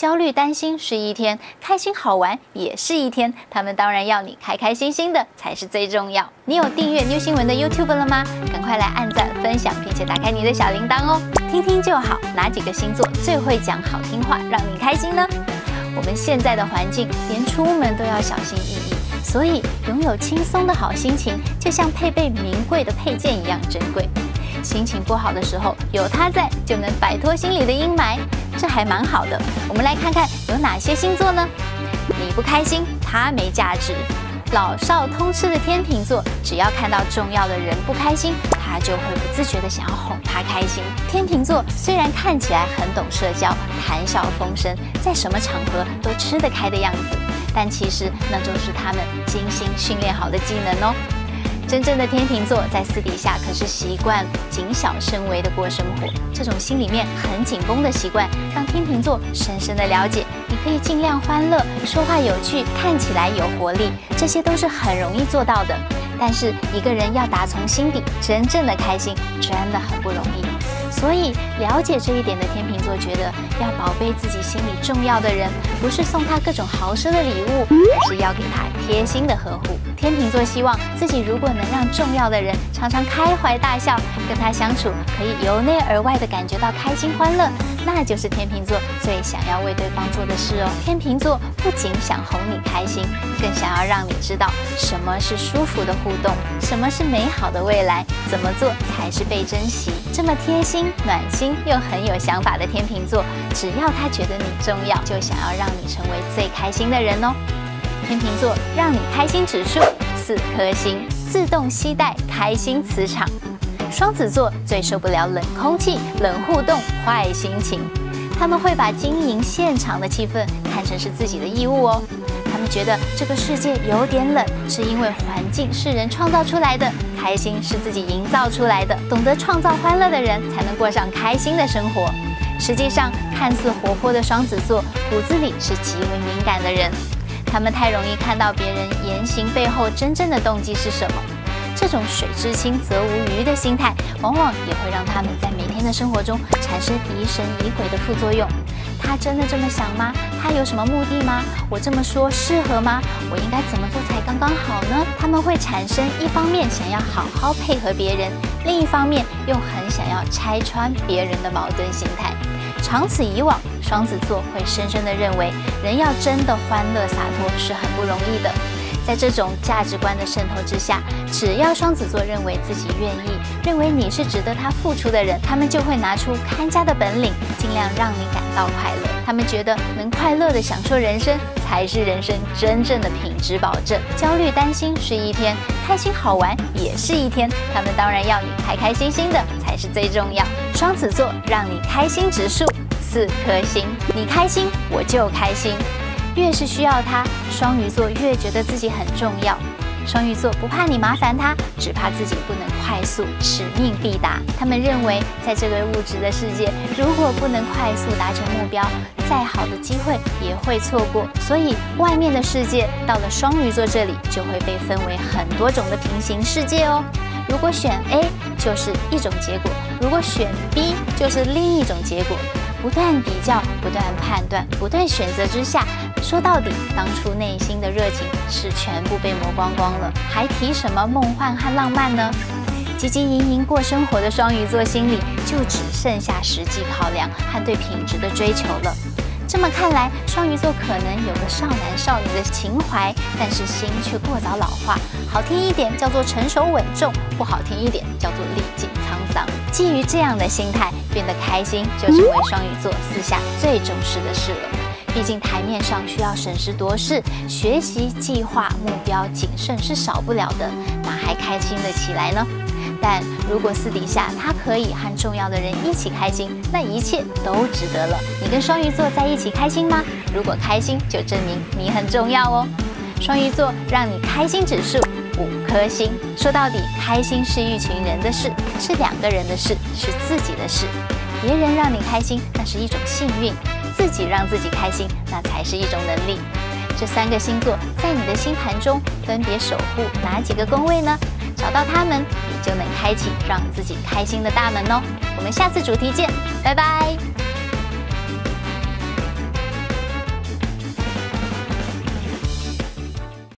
焦虑担心是一天，开心好玩也是一天。他们当然要你开开心心的才是最重要。你有订阅 New 新闻的 YouTube 了吗？赶快来按赞、分享，并且打开你的小铃铛哦。听听就好，哪几个星座最会讲好听话，让你开心呢？我们现在的环境，连出门都要小心翼翼。所以，拥有轻松的好心情，就像配备名贵的配件一样珍贵。心情不好的时候，有它在，就能摆脱心里的阴霾，这还蛮好的。我们来看看有哪些星座呢？你不开心，他没价值。老少通吃的天秤座，只要看到重要的人不开心，他就会不自觉的想要哄他开心。天秤座虽然看起来很懂社交，谈笑风生，在什么场合都吃得开的样子，但其实那就是他们精心训练好的技能哦。真正的天秤座在私底下可是习惯谨小慎微的过生活，这种心里面很紧绷的习惯，让天秤座深深的了解，你可以尽量欢乐，说话有趣，看起来有活力，这些都是很容易做到的。但是一个人要打从心底真正的开心，真的很不容易。所以了解这一点的天秤座觉得，要宝贝自己心里重要的人，不是送他各种豪奢的礼物，而是要给他贴心的呵护。天秤座希望自己如果能让重要的人常常开怀大笑，跟他相处可以由内而外的感觉到开心欢乐，那就是天秤座最想要为对方做的事哦。天秤座不仅想哄你开心，更想要让你知道什么是舒服的互动，什么是美好的未来，怎么做才是被珍惜。这么贴心、暖心又很有想法的天秤座，只要他觉得你重要，就想要让你成为最开心的人哦。天秤座让你开心指数4颗星，自动携带开心磁场。双子座最受不了冷空气、冷互动、坏心情，他们会把经营现场的气氛看成是自己的义务哦。他们觉得这个世界有点冷，是因为环境是人创造出来的，开心是自己营造出来的。懂得创造欢乐的人，才能过上开心的生活。实际上，看似活泼的双子座，骨子里是极为敏感的人。他们太容易看到别人言行背后真正的动机是什么。这种水之清则无鱼的心态，往往也会让他们在每天的生活中产生疑神疑鬼的副作用。他真的这么想吗？他有什么目的吗？我这么说适合吗？我应该怎么做才刚刚好呢？他们会产生一方面想要好好配合别人，另一方面又很想要拆穿别人的矛盾心态。长此以往，双子座会深深地认为，人要真的欢乐洒脱是很不容易的。在这种价值观的渗透之下，只要双子座认为自己愿意，认为你是值得他付出的人，他们就会拿出看家的本领，尽量让你感到快乐。他们觉得能快乐地享受人生，才是人生真正的品质保证。焦虑担心是一天，开心好玩也是一天。他们当然要你开开心心的才是最重要。双子座让你开心指数4颗星，你开心我就开心。越是需要他，双鱼座越觉得自己很重要。双鱼座不怕你麻烦他，只怕自己不能快速使命必达。他们认为，在这个物质的世界，如果不能快速达成目标，再好的机会也会错过。所以，外面的世界到了双鱼座这里，就会被分为很多种的平行世界哦。如果选 A 就是一种结果，如果选 B 就是另一种结果。不断比较，不断判断，不断选择之下，说到底，当初内心的热情是全部被磨光光了，还提什么梦幻和浪漫呢？汲汲营营过生活的双鱼座心里就只剩下实际考量和对品质的追求了。这么看来，双鱼座可能有个少男少女的情怀，但是心却过早老化。好听一点叫做成熟稳重，不好听一点叫做历尽沧桑。基于这样的心态，变得开心就成为双鱼座私下最重视的事了。毕竟台面上需要审时度势，学习、计划、目标谨慎是少不了的，哪还开心得起来呢？但如果私底下他可以和重要的人一起开心，那一切都值得了。你跟双鱼座在一起开心吗？如果开心，就证明你很重要哦。双鱼座让你开心指数5颗星。说到底，开心是一群人的事，是2个人的事，是自己的事。别人让你开心，那是一种幸运；自己让自己开心，那才是一种能力。这3个星座在你的星盘中分别守护哪几个宫位呢？找到他们，你就能开启让自己开心的大门哦。我们下次主题见，拜拜。